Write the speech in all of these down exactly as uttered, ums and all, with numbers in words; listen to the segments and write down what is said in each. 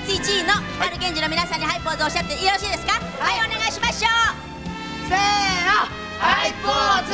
ついちいの光源氏の皆さんにハイポーズをおっしゃってよろしいですか。はい、お願いしましょう。 せーの、ハイポーズ。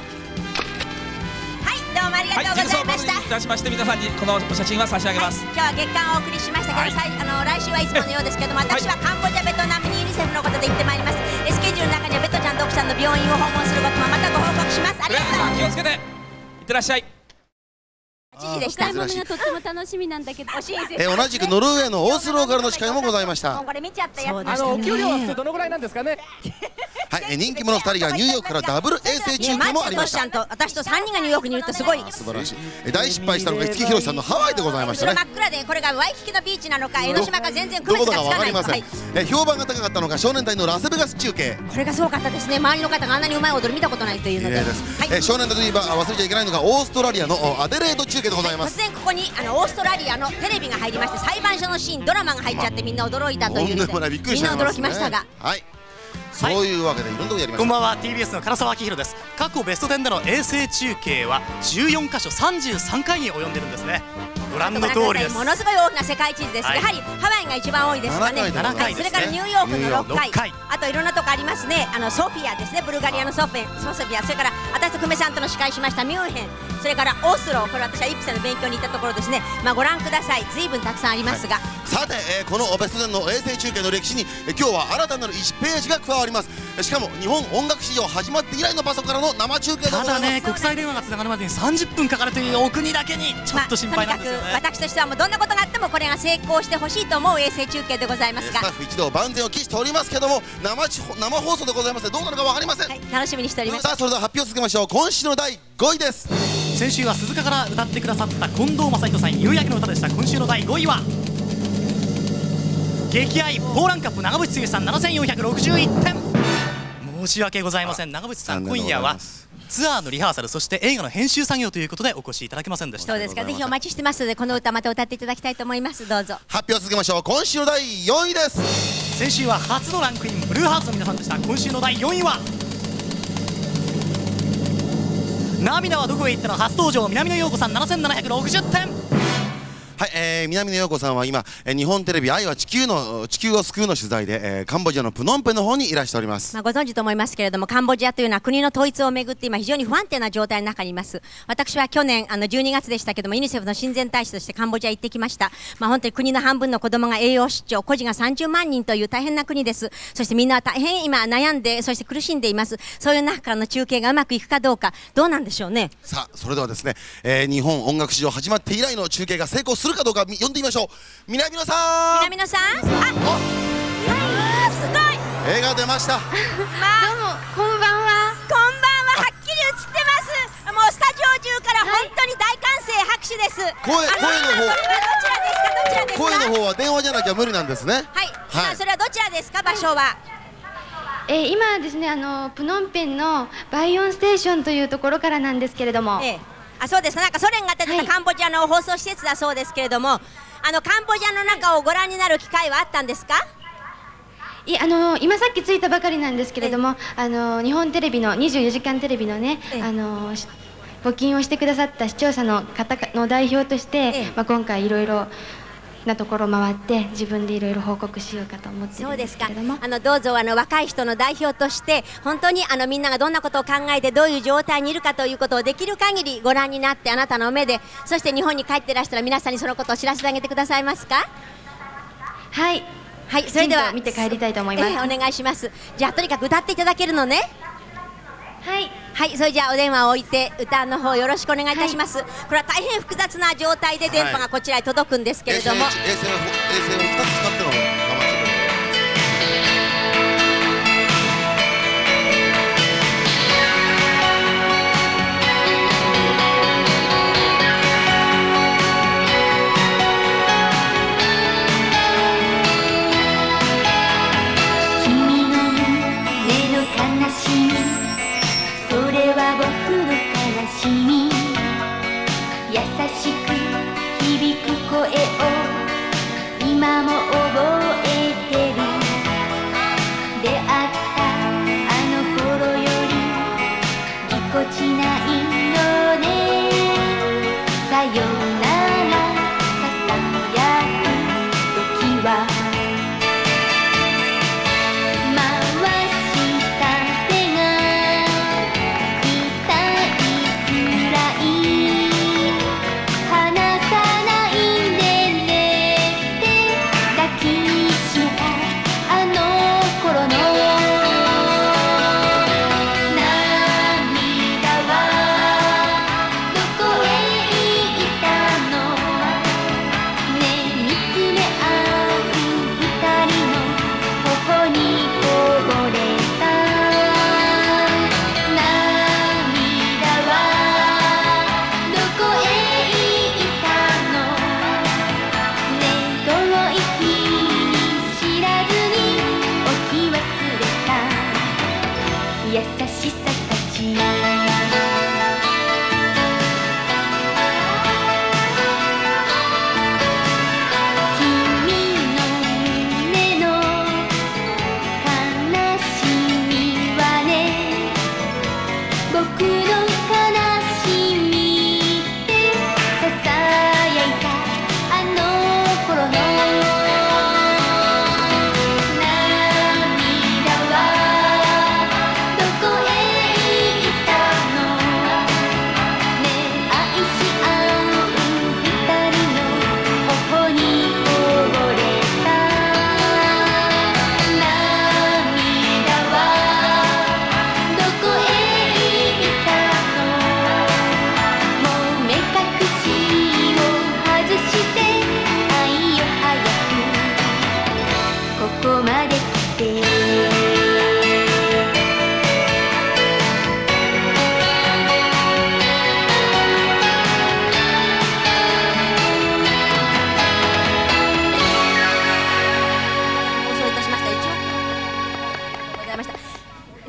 はい、どうもありがとうございました。 いたしまして皆さんにこの写真は差し上げます。 今日は月間をお送りしましたけど、さいあの来週はいつものようですけども、私はカンボジア、ベトナムにユニセフのことで行ってまいります。スケジュールの中にはベトちゃん、ドクちゃんの病院を訪問することもまたご報告します。ありがとうございます。 気をつけていってらっしゃい。 はちじでした。 買い物がとっても楽しみなんだけど、 え同じくノルウェーのオースローからの司会もございました。 これ見ちゃったやつ。 あの給料は普通どのぐらいなんですかね。 はい、え人気者ふたりがニューヨークからダブル衛星中継もありました。 と私とさんにんがニューヨークにいるとすごい素晴らしい。え大失敗したのが五木ひろしさんのハワイでございましたね。 真っ暗でこれがワイキキのビーチなのか江ノ島か全然区別どこだかがつかない。 わかりません。え評判が高かったのが少年隊のラスベガス中継。 これがすごかったですね。周りの方があんなにうまい踊り見たことないというので。 え少年隊といえば忘れちゃいけないのがオーストラリアのアデレード中継でございます。 突然ここにあのオーストラリアのテレビが入りまして、裁判所のシーン、ドラマが入っちゃってみんな驚いたというので、みんな驚きましたが、 はい、そういうわけでいろんなことやりました。 こんばんは、 ティービーエス の唐沢明宏です。過去ベストテンでの衛星中継はじゅうよんかしょさんじゅうさんかいに及んでるんですね。ご覧の通りです。 ものすごい大きな世界地図です。やはりハワイが一番多いですかね。 ななかいそれからニューヨークのろっかい、あといろんなとこありますね。あのソフィアですね、ブルガリアのソフェソフィア、それから私と久米さんとの司会しましたミュンヘン、それからオスロ、これ私はイプセの勉強に行ったところですね。まあご覧ください。随分たくさんありますが、はい、 さて、えー、このベストテンの衛星中継の歴史に、えー、今日は新たなるいちページが加わります。しかも日本音楽史上始まって以来の場所からの生中継でございます。 ただね、国際電話がつながるまでにさんじゅっぷんかかるというお国だけにちょっと心配なんですよね。 まあ、とにかく私としてはもうどんなことがあってもこれが成功してほしいと思う衛星中継でございますが、 スタッフ一同万全を期しておりますけども、生ち生放送でございますのでどうなるか分かりません。はい、 楽しみにしております。 さあそれでは発表をつけましょう。今週のだいごいです。 先週は鈴鹿から歌ってくださった近藤正人さん夕焼けの歌でした。今週のだいごいは激愛ポーランカップ長渕剛さんななせんよんひゃくろくじゅういってん。申し訳ございません。長渕さん今夜はツアーのリハーサル、そして映画の編集作業ということでお越しいただけませんでした。 そうですか。ぜひお待ちしてますので、この歌また歌っていただきたいと思います。どうぞ発表を続けましょう。今週のだいよんいです。 先週は初のランクインブルーハーツの皆さんでした。今週のだいよんいは涙はどこへ行ったの初登場南野陽子さんななせんななひゃくろくじゅってん。 はい、えー、南野陽子さんは今、えー、日本テレビ愛は地球の地球を救うの取材で、えー、カンボジアのプノンペンの方にいらしております。 まあご存知と思いますけれども、カンボジアというのは国の統一をめぐって今非常に不安定な状態の中にいます。私は去年あのじゅうにがつでしたけども、ユニセフの親善大使としてカンボジア行ってきました。まあ本当に国の半分の子供が栄養失調、孤児がさんじゅうまんにんという大変な国です。そしてみんな大変今悩んで、そして苦しんでいます。そういう中からの中継がうまくいくかどうか、どうなんでしょうね。 さあそれではですね、えー、日本音楽史上始まって以来の中継が成功するかどうか読んでみましょう。南野さん、 南野さん、あ、すごい絵が出ました。 どうもこんばんは。 こんばんは。はっきり映ってます。もうスタジオ中から本当に大歓声、拍手です。 声声の方、 それはどちらですか。どちらですか。 声の方は電話じゃなきゃ無理なんですね。 はい、今それはどちらですか、場所は。 えー、今ですね、あのプノンペンのバイオンステーションというところからなんですけれども、 ええ、あ、そうです。なんかソ連が建てたカンボジアの放送施設だそうですけれども、あのカンボジアの中をご覧になる機会はあったんですか。 いあの今さっき着いたばかりなんですけれども、あの日本テレビのにじゅうよじかんテレビのね、あの募金をしてくださった視聴者の方の代表として、まあ今回いろいろなところ回って自分でいろいろ報告しようかと思ってるんですけれども。 あのどうぞあの若い人の代表として本当にあのみんながどんなことを考えてどういう状態にいるかということをできる限りご覧になって、あなたの目で、そして日本に帰ってらしたら皆さんにそのことを知らせてあげてくださいますか。 はいはい、それでは見て帰りたいと思います。 えー、お願いします。じゃあとにかく歌っていただけるのね。 はいはい、それじゃあお電話を置いて歌の方よろしくお願いいたします。はい、これは大変複雑な状態で電波がこちらへ届くんですけれども、 衛星を衛星をふたつ使っての優しく響く声を今も覚え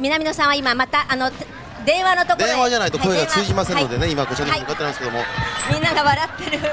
南野さんは今またあの電話のところへ電話じゃないと声が通じませんのでね、 はい今こちらに向かってますけども、 みんなが笑ってる、 ね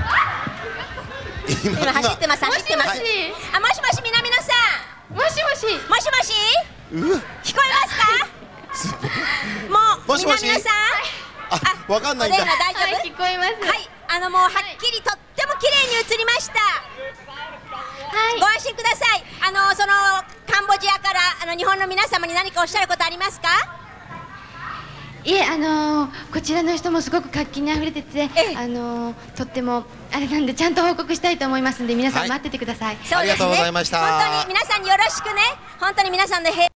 今今走ってます走ってますもしもしあ、もしもし南野さもしもしん、もしもしうわ聞こえますか？もうもしもし南野さん、 あ、わかんないんだお電話大丈夫？ はい、聞こえます。 はい、あのもうはっきりとっても綺麗に映りました。 はいご安心ください。あのそのカンボジアからあの日本の皆様に何かおっしゃることありますか？ いえ、あのー、こちらの人もすごく活気にあふれてて、 ええあのー、とってもあれなんでちゃんと報告したいと思いますんで皆さはいん待っててください。 そうですね。 ありがとうございました本当に皆さんによろしくね。本当に皆さんの平